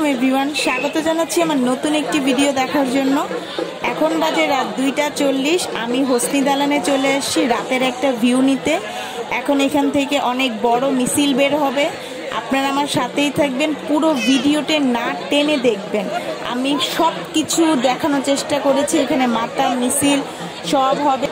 আসসালামু এভরিওয়ান, স্বাগত জানাচ্ছি আমার নতুন একটি ভিডিও দেখার জন্য। এখন বাজে রাত 2:40। আমি হোসনি দালানে চলে এসেছি রাতের একটা ভিউ নিতে। এখন এখান থেকে অনেক বড় মিছিল বের হবে। আপনারা আমার সাথেই থাকবেন, পুরো ভিডিওতে না টেনে দেখবেন। আমি সব কিছু দেখানোর চেষ্টা করেছি। এখানে মাতা মিছিল সব হবে।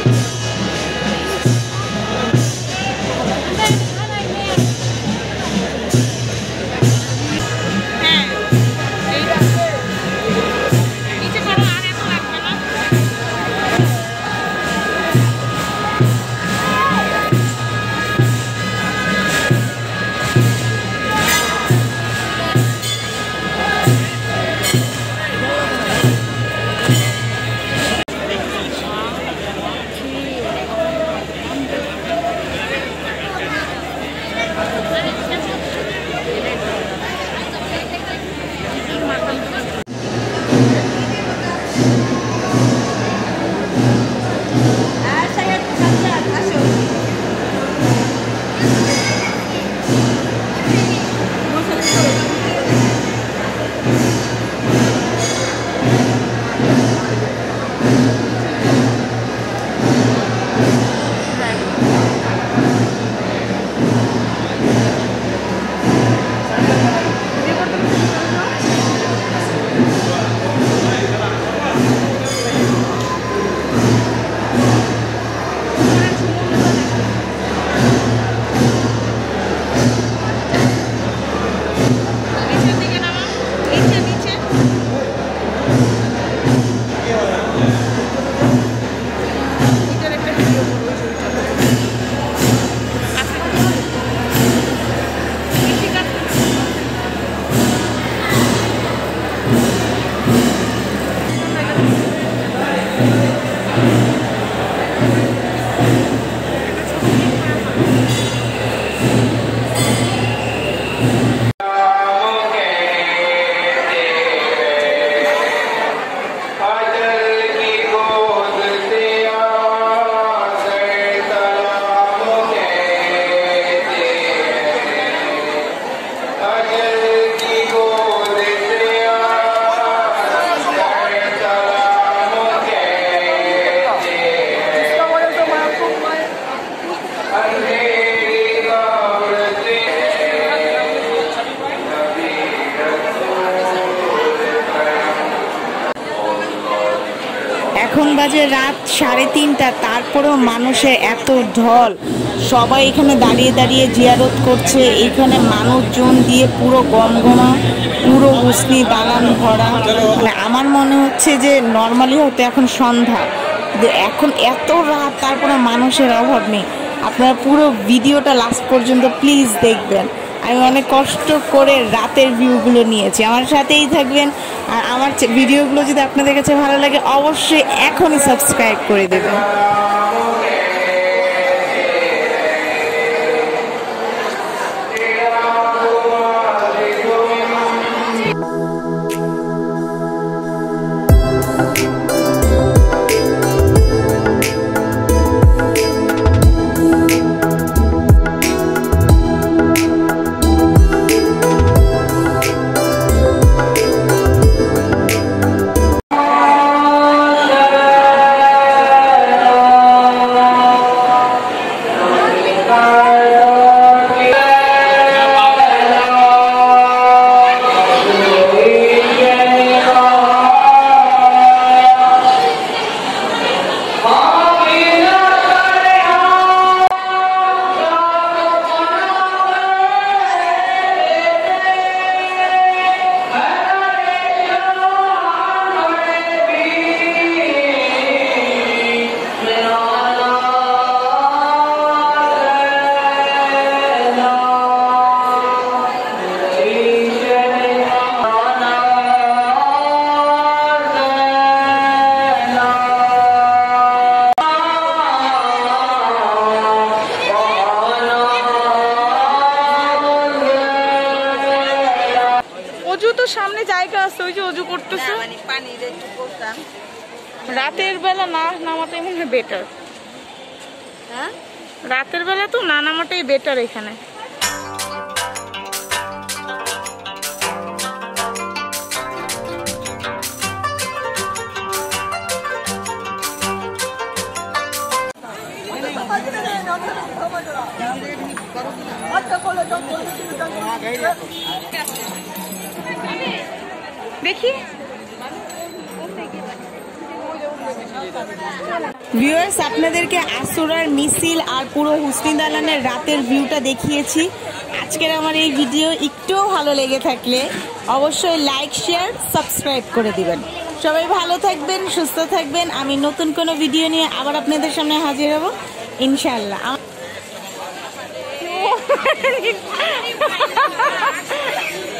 এখন বাজে রাত 3:30, তারপরেও মানুষের এত ঢল। সবাই এখানে দাঁড়িয়ে দাঁড়িয়ে জিয়ারত করছে। এইখানে মানুষজন দিয়ে পুরো গমগমা, পুরো হুসনি দালান ভরা। মানে আমার মনে হচ্ছে যে নর্মালি হয়তো এখন সন্ধ্যা, এখন এত রাত তারপরে মানুষের অভাব নেই। আপনারা পুরো ভিডিওটা লাস্ট পর্যন্ত প্লিজ দেখবেন। আমি অনেক কষ্ট করে রাতের ভিউগুলো নিয়েছি, আমার সাথেই থাকবেন। আর আমার ভিডিওগুলো যদি আপনাদের কাছে ভালো লাগে অবশ্যই এখনই সাবস্ক্রাইব করে দেবেন। সামনে জায়গা আছে, ওই যে অজু করতেছে। রাতের বেলা না নামাটাই মনে হয় বেটার। রাতের বেলা তো না নামাটাই বেটার এখানে। দেখি ভিউয়ার্স, আপনাদেরকে আসুরার মিছিল আর পুরো হুসনি দালানের রাতের ভিউটা দেখিয়েছি। আজকের আমার এই ভিডিও একটুও ভালো লেগে থাকলে অবশ্যই লাইক, শেয়ার, সাবস্ক্রাইব করে দিবেন। সবাই ভালো থাকবেন, সুস্থ থাকবেন। আমি নতুন কোনো ভিডিও নিয়ে আবার আপনাদের সামনে হাজির হব ইনশাআল্লাহ।